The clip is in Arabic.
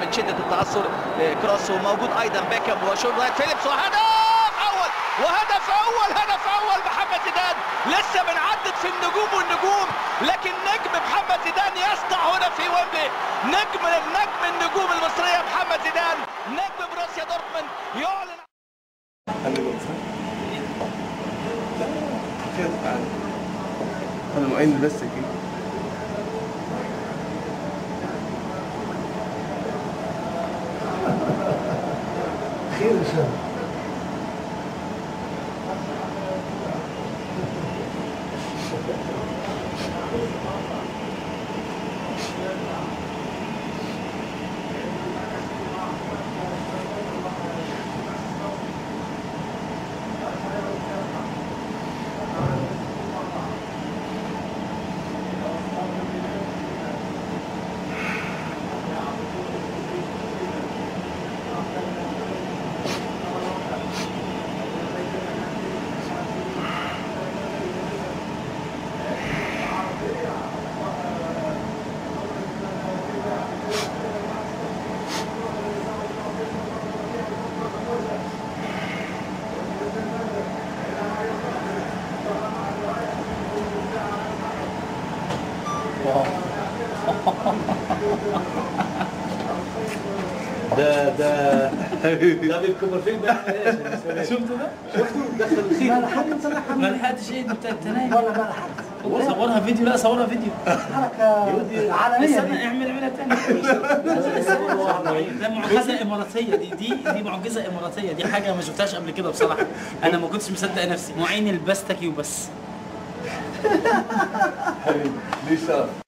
من شده التاثر. كروس وموجود ايضا بيكهام وشوط فيليبس وهدف اول محمد زيدان. لسه بنعدد في النجوم والنجوم، لكن نجم محمد زيدان يسطع هنا في ويمبلي. نجم النجوم المصريه محمد زيدان، نجم بروسيا دورتموند يعلن. انا معين بس كده. خير ان شاء الله. ده بالكبر فين ده؟ شفته ده؟ دخل الخير ما لحقتش ايه ده بتاع التنايم ولا ما لحقت. صورها فيديو. لا صورها فيديو حركه عالميه. استنى اعملها تاني. ده معجزه اماراتيه. دي معجزه اماراتيه. دي حاجه ما شفتهاش قبل كده بصراحه. انا ما كنتش مصدق نفسي. معين البستكي وبس. حبيبي ليه شرف.